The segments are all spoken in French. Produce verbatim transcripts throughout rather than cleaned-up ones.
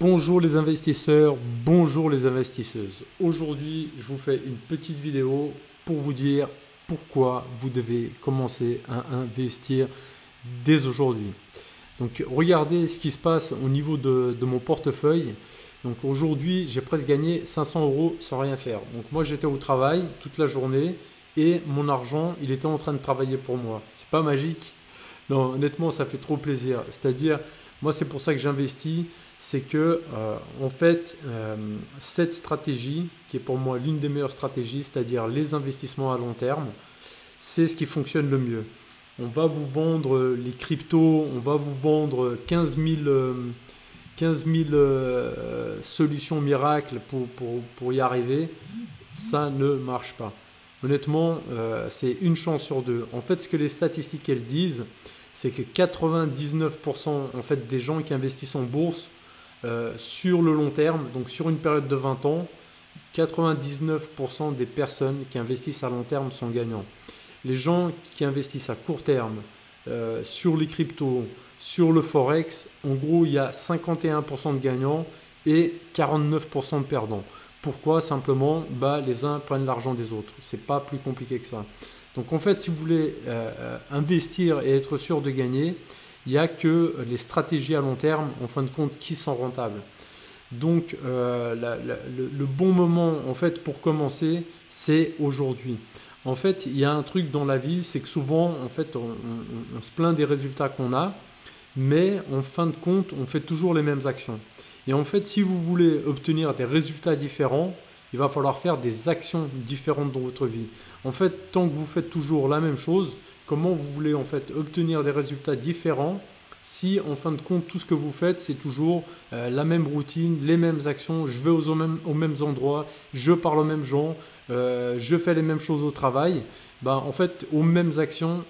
Bonjour les investisseurs, bonjour les investisseuses. Aujourd'hui, je vous fais une petite vidéo pour vous dire pourquoi vous devez commencer à investir dès aujourd'hui. Donc regardez ce qui se passe au niveau de, de mon portefeuille. Donc aujourd'hui, j'ai presque gagné cinq cents euros sans rien faire. Donc moi, j'étais au travail toute la journée et mon argent, il était en train de travailler pour moi. C'est pas magique? Non, honnêtement, ça fait trop plaisir. C'est-à-dire, moi, c'est pour ça que j'investis. C'est que, euh, en fait, euh, cette stratégie, qui est pour moi l'une des meilleures stratégies, c'est-à-dire les investissements à long terme, c'est ce qui fonctionne le mieux. On va vous vendre les cryptos, on va vous vendre quinze mille, euh, quinze mille euh, solutions miracles pour, pour, pour y arriver. Ça ne marche pas. Honnêtement, euh, c'est une chance sur deux. En fait, ce que les statistiques elles disent, c'est que quatre-vingt-dix-neuf pour cent en fait, des gens qui investissent en bourse euh, sur le long terme, donc sur une période de vingt ans, quatre-vingt-dix-neuf pour cent des personnes qui investissent à long terme sont gagnants. Les gens qui investissent à court terme euh, sur les cryptos, sur le forex, en gros, il y a cinquante et un pour cent de gagnants et quarante-neuf pour cent de perdants. Pourquoi? Simplement, bah, les uns prennent l'argent des autres. C'est pas plus compliqué que ça. Donc en fait, si vous voulez euh, investir et être sûr de gagner, il n'y a que les stratégies à long terme, en fin de compte, qui sont rentables. Donc euh, la, la, le, le bon moment en fait pour commencer, c'est aujourd'hui. En fait, il y a un truc dans la vie, c'est que souvent, en fait, on, on, on se plaint des résultats qu'on a, mais en fin de compte, on fait toujours les mêmes actions. Et en fait, si vous voulez obtenir des résultats différents, il va falloir faire des actions différentes dans votre vie. En fait, tant que vous faites toujours la même chose, comment vous voulez en fait obtenir des résultats différents si en fin de compte tout ce que vous faites c'est toujours euh, la même routine, les mêmes actions, je vais aux mêmes, aux mêmes endroits, je parle aux mêmes gens, euh, je fais les mêmes choses au travail, ben, en fait aux mêmes actions,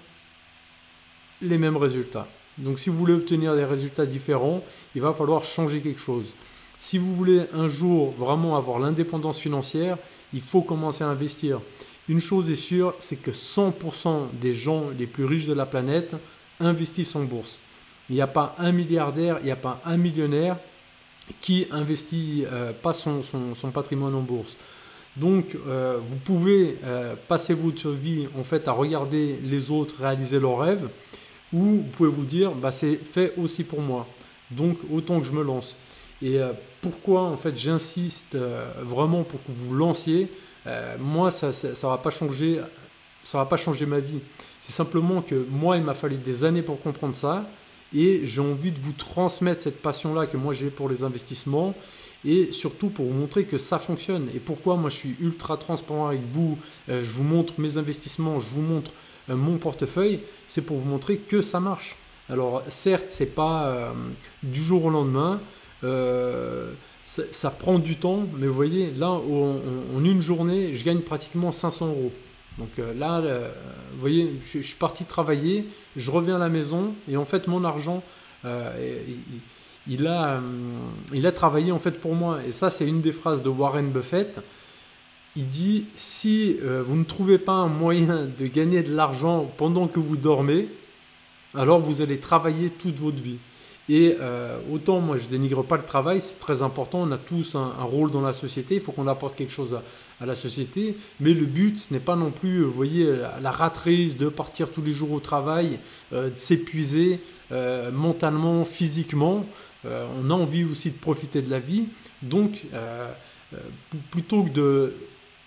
les mêmes résultats. Donc si vous voulez obtenir des résultats différents, il va falloir changer quelque chose. Si vous voulez un jour vraiment avoir l'indépendance financière, il faut commencer à investir. Une chose est sûre, c'est que cent pour cent des gens les plus riches de la planète investissent en bourse. Il n'y a pas un milliardaire, il n'y a pas un millionnaire qui investit euh, pas son, son, son patrimoine en bourse. Donc, euh, vous pouvez euh, passer votre vie en fait à regarder les autres réaliser leurs rêves, ou vous pouvez vous dire, bah, c'est fait aussi pour moi. Donc, autant que je me lance. Et euh, pourquoi en fait j'insiste euh, vraiment pour que vous vous lanciez? Euh, moi, ça ne va pas changer, ça va pas changer ma vie. C'est simplement que moi, il m'a fallu des années pour comprendre ça. Et j'ai envie de vous transmettre cette passion-là que moi j'ai pour les investissements. Et surtout pour vous montrer que ça fonctionne. Et pourquoi moi je suis ultra transparent avec vous. Euh, je vous montre mes investissements, je vous montre euh, mon portefeuille. C'est pour vous montrer que ça marche. Alors certes, ce n'est pas euh, du jour au lendemain. Euh, ça, ça prend du temps, mais vous voyez, là, en, en une journée, je gagne pratiquement cinq cents euros. Donc euh, là, euh, vous voyez, je, je suis parti travailler, je reviens à la maison et en fait, mon argent, euh, il, il, a, euh, il a travaillé en fait pour moi. Et ça, c'est une des phrases de Warren Buffett. Il dit, si euh, vous ne trouvez pas un moyen de gagner de l'argent pendant que vous dormez, alors vous allez travailler toute votre vie. Et euh, autant moi je dénigre pas le travail, c'est très important, on a tous un, un rôle dans la société, il faut qu'on apporte quelque chose à, à la société, mais le but ce n'est pas non plus, vous voyez, la rat race de partir tous les jours au travail, euh, de s'épuiser euh, mentalement, physiquement, euh, on a envie aussi de profiter de la vie, donc euh, euh, plutôt que de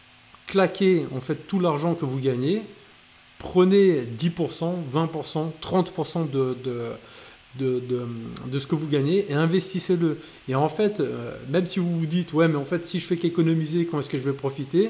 claquer en fait tout l'argent que vous gagnez, prenez dix pour cent, vingt pour cent, trente pour cent de... de De, de, de ce que vous gagnez et investissez-le. Et en fait, euh, même si vous vous dites, ouais, mais en fait, si je fais qu'économiser, comment est-ce que je vais profiter?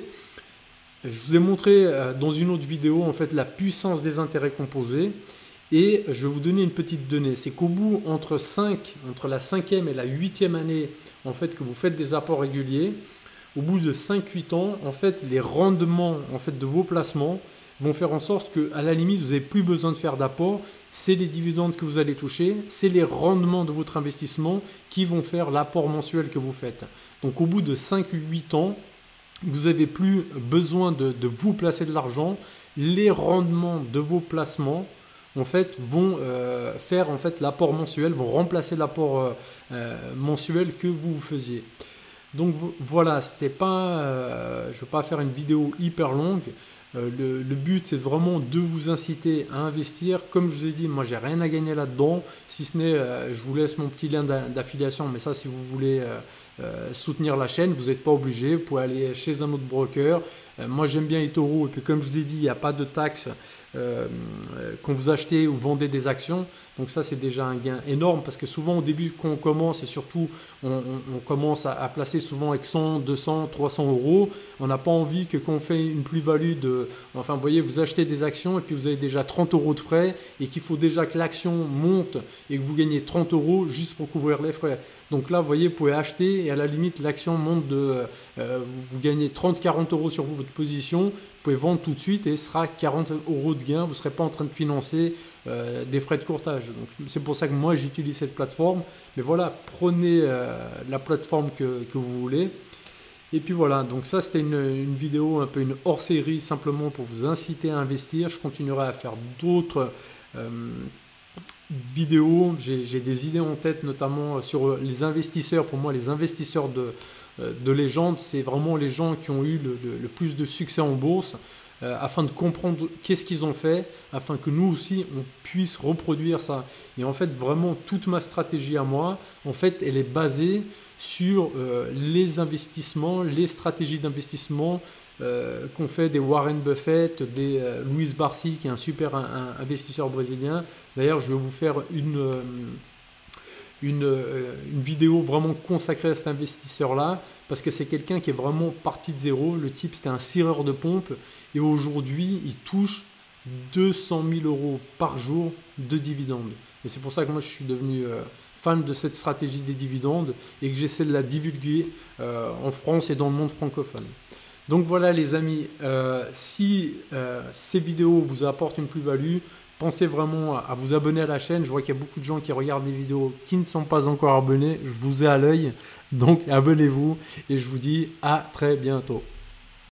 Je vous ai montré euh, dans une autre vidéo, en fait, la puissance des intérêts composés. Et je vais vous donner une petite donnée. C'est qu'au bout, entre, cinq, entre la cinquième et la huitième année, en fait, que vous faites des apports réguliers, au bout de cinq huit ans, en fait, les rendements en fait, de vos placements vont faire en sorte qu'à la limite, vous n'avez plus besoin de faire d'apport. C'est les dividendes que vous allez toucher, c'est les rendements de votre investissement qui vont faire l'apport mensuel que vous faites. Donc au bout de cinq huit ans, vous n'avez plus besoin de, de vous placer de l'argent. Les rendements de vos placements en fait, vont euh, faire en fait l'apport mensuel, vont remplacer l'apport euh, euh, mensuel que vous faisiez. Donc voilà, c'était pas, euh, je ne veux pas faire une vidéo hyper longue. Euh, le, le but, c'est vraiment de vous inciter à investir. Comme je vous ai dit, moi, j'ai rien à gagner là-dedans, si ce n'est, euh, je vous laisse mon petit lien d'affiliation. Mais ça, si vous voulez euh, euh, soutenir la chaîne, vous n'êtes pas obligé. Vous pouvez aller chez un autre broker. Euh, moi, j'aime bien eToro. Et puis, comme je vous ai dit, il n'y a pas de taxe euh, quand vous achetez ou vendez des actions. Donc ça, c'est déjà un gain énorme parce que souvent, au début, quand on commence, et surtout, on, on, on commence à, à placer souvent avec cent, deux cents, trois cents euros. On n'a pas envie que quand on fait une plus-value de... Enfin, vous voyez, vous achetez des actions et puis vous avez déjà trente euros de frais et qu'il faut déjà que l'action monte et que vous gagnez trente euros juste pour couvrir les frais. Donc là, vous voyez, vous pouvez acheter et à la limite, l'action monte de... Euh, vous gagnez trente, quarante euros sur votre position. Vous pouvez vendre tout de suite et ce sera quarante euros de gain. Vous ne serez pas en train de financer euh, des frais de courtage. Donc c'est pour ça que moi, j'utilise cette plateforme. Mais voilà, prenez euh, la plateforme que, que vous voulez. Et puis voilà, donc ça c'était une, une vidéo un peu une hors-série simplement pour vous inciter à investir. Je continuerai à faire d'autres euh, vidéos. J'ai des idées en tête, notamment sur les investisseurs. Pour moi, les investisseurs de, de légende, c'est vraiment les gens qui ont eu le, le, le plus de succès en bourse, euh, afin de comprendre qu'est-ce qu'ils ont fait, afin que nous aussi on puisse reproduire ça. Et en fait, vraiment toute ma stratégie à moi, en fait, elle est basée sur euh, les investissements, les stratégies d'investissement euh, qu'ont fait des Warren Buffett, des euh, Luis Barsi, qui est un super un, un investisseur brésilien. D'ailleurs, je vais vous faire une, euh, une, euh, une vidéo vraiment consacrée à cet investisseur-là, parce que c'est quelqu'un qui est vraiment parti de zéro. Le type, c'était un cireur de pompe, et aujourd'hui, il touche deux cent mille euros par jour de dividendes. Et c'est pour ça que moi, je suis devenu... Euh, fan de cette stratégie des dividendes et que j'essaie de la divulguer euh, en France et dans le monde francophone. Donc voilà les amis, euh, si euh, ces vidéos vous apportent une plus-value, pensez vraiment à vous abonner à la chaîne. Je vois qu'il y a beaucoup de gens qui regardent des vidéos qui ne sont pas encore abonnés. Je vous ai à l'œil, donc abonnez-vous et je vous dis à très bientôt.